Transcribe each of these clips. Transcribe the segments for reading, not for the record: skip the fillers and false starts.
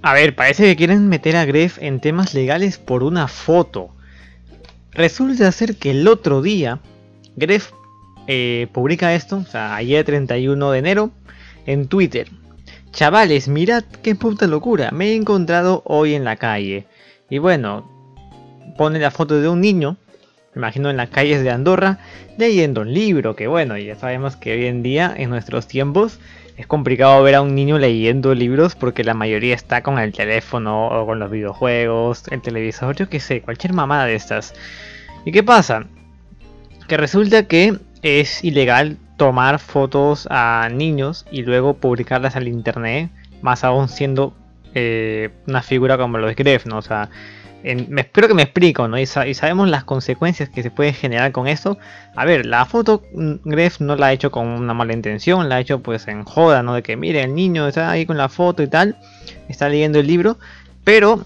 A ver, parece que quieren meter a Gref en temas legales por una foto. Resulta ser que el otro día Gref publica esto, o sea, ayer 31 de enero, en Twitter. Chavales, mirad qué puta locura, me he encontrado hoy en la calle. Y bueno, pone la foto de un niño, me imagino en las calles de Andorra, leyendo un libro, que bueno, ya sabemos que hoy en día, en nuestros tiempos, es complicado ver a un niño leyendo libros porque la mayoría está con el teléfono o con los videojuegos, el televisor, yo qué sé, cualquier mamada de estas. ¿Y qué pasa? Que resulta que es ilegal tomar fotos a niños y luego publicarlas al internet, más aún siendo una figura como lo es Gref, ¿no? O sea, espero que me explico, ¿no? Y sabemos las consecuencias que se pueden generar con esto. A ver, la foto Gref no la ha hecho con una mala intención, la ha hecho pues en joda, ¿no? De que mire, el niño está ahí con la foto y tal, está leyendo el libro, pero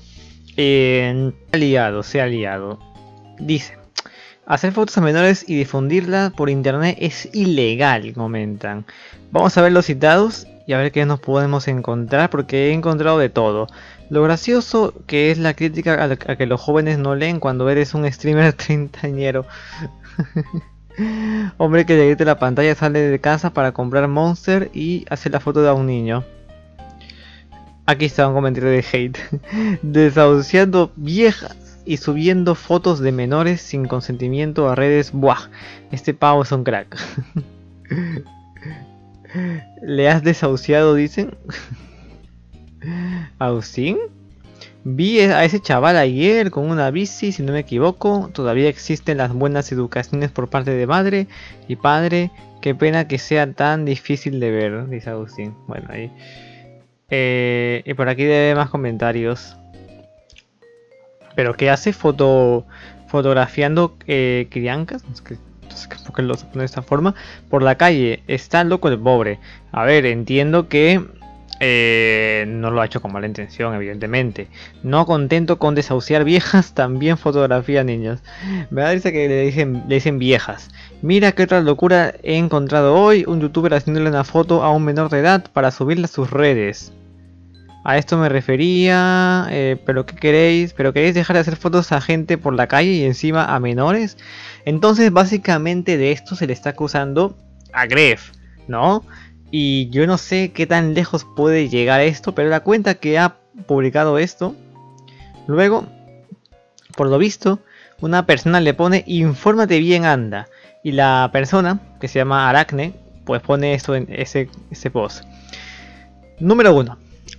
se ha liado. Dice: hacer fotos a menores y difundirlas por internet es ilegal, comentan. Vamos a ver los citados y a ver qué nos podemos encontrar, porque he encontrado de todo. Lo gracioso que es la crítica a que los jóvenes no leen cuando eres un streamer treintañero. Hombre que de la pantalla sale de casa para comprar Monster y hace la foto de un niño. Aquí está un comentario de hate. Desahuciando viejas y subiendo fotos de menores sin consentimiento a redes. Buah, este pavo es un crack. ¿Le has desahuciado, dicen? ¿Austin? Vi a ese chaval ayer con una bici, si no me equivoco. Todavía existen las buenas educaciones por parte de madre y padre. Qué pena que sea tan difícil de ver, dice Agustín. Bueno, ahí. Y por aquí debe más comentarios. ¿Pero qué hace? Fotografiando criancas? ¿Por qué lo pone de esta forma? Por la calle. Está loco el pobre. A ver, entiendo que no lo ha hecho con mala intención, evidentemente. No contento con desahuciar viejas, también fotografía niños. Me da risa que le dicen viejas. Mira qué otra locura he encontrado hoy. Un youtuber haciéndole una foto a un menor de edad para subirla a sus redes. A esto me refería, pero ¿qué queréis? ¿Pero queréis dejar de hacer fotos a gente por la calle y encima a menores? Entonces básicamente de esto se le está acusando a Gref, ¿no? Y yo no sé qué tan lejos puede llegar esto, pero la cuenta que ha publicado esto, luego, por lo visto, una persona le pone infórmate bien, anda. Y la persona, que se llama Aracne, pues pone esto en ese post. Número 1.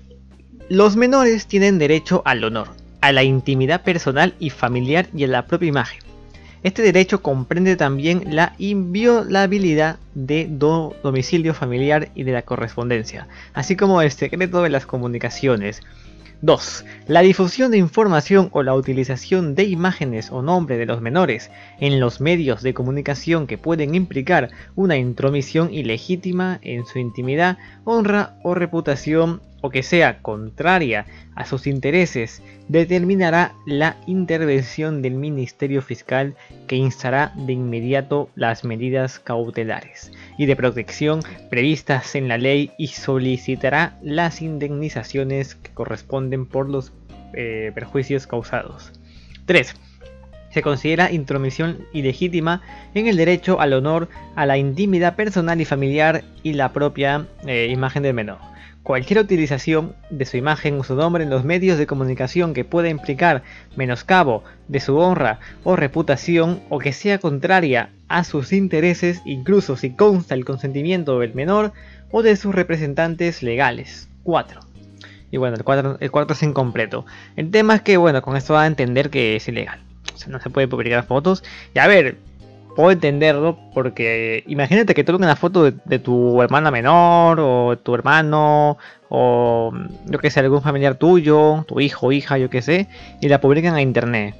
Los menores tienen derecho al honor, a la intimidad personal y familiar y a la propia imagen. Este derecho comprende también la inviolabilidad de domicilio familiar y de la correspondencia, así como el secreto de las comunicaciones. 2. La difusión de información o la utilización de imágenes o nombre de los menores en los medios de comunicación que pueden implicar una intromisión ilegítima en su intimidad, honra o reputación, o que sea contraria a sus intereses, determinará la intervención del Ministerio Fiscal, que instará de inmediato las medidas cautelares y de protección previstas en la ley y solicitará las indemnizaciones que corresponden por los perjuicios causados. 3. Se considera intromisión ilegítima en el derecho al honor, a la intimidad personal y familiar y la propia imagen del menor. Cualquier utilización de su imagen o su nombre en los medios de comunicación que pueda implicar menoscabo de su honra o reputación, o que sea contraria a sus intereses, incluso si consta el consentimiento del menor o de sus representantes legales. 4. Y bueno, el 4 es incompleto. El tema es que, bueno, con esto va a entender que es ilegal. O sea, no se puede publicar fotos. Y a ver, puedo entenderlo, porque imagínate que tomen una foto de tu hermana menor, o tu hermano, o yo que sé, algún familiar tuyo, tu hijo, hija, yo que sé, y la publican a internet.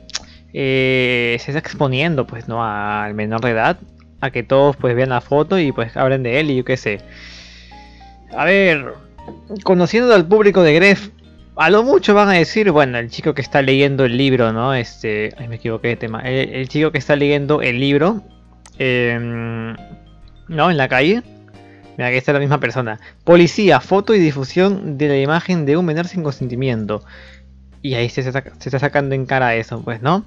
Se está exponiendo, pues, ¿no?, al menor de edad, a que todos pues vean la foto y pues hablen de él y yo que sé. A ver, conociendo al público de Gref, a lo mucho van a decir, bueno, el chico que está leyendo el libro, ¿no? Ay, me equivoqué de tema. El chico que está leyendo el libro, ¿no?, en la calle, Mira, que esta es la misma persona. Policía, foto y difusión de la imagen de un menor sin consentimiento. Y ahí se está sacando en cara eso, pues, ¿no?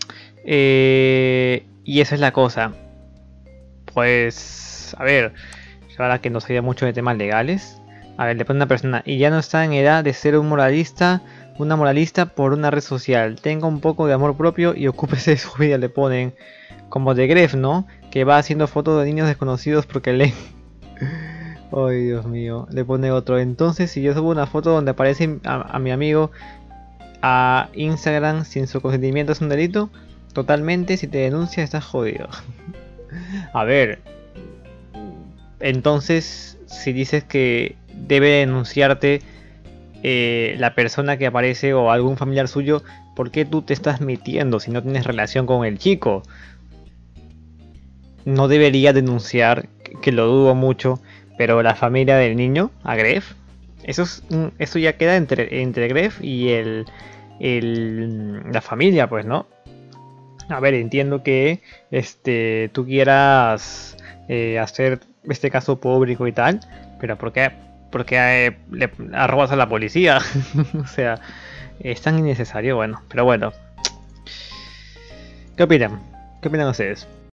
Y esa es la cosa. Pues, a ver, yo ahora que no sabía mucho de temas legales. A ver, le pone una persona, y ya no está en edad de ser un moralista, una moralista por una red social. Tenga un poco de amor propio y ocúpese de su vida, le ponen. Como de Gref, ¿no? Que va haciendo fotos de niños desconocidos porque leen. Ay, Dios mío. Le pone otro. Entonces, si yo subo una foto donde aparece a mi amigo a Instagram sin su consentimiento, ¿es un delito? Totalmente. Si te denuncia, estás jodido. A ver. Entonces, si dices que debe denunciarte la persona que aparece o algún familiar suyo, ¿por qué tú te estás metiendo si no tienes relación con el chico? No debería denunciar, que lo dudo mucho, pero la familia del niño, a Gref, eso ya queda entre Gref y la familia, pues, ¿no? A ver, entiendo que tú quieras hacer este caso público y tal, pero ¿por qué le arrobas a la policía? O sea, es tan innecesario, bueno, pero bueno. ¿Qué opinan? ¿Qué opinan ustedes?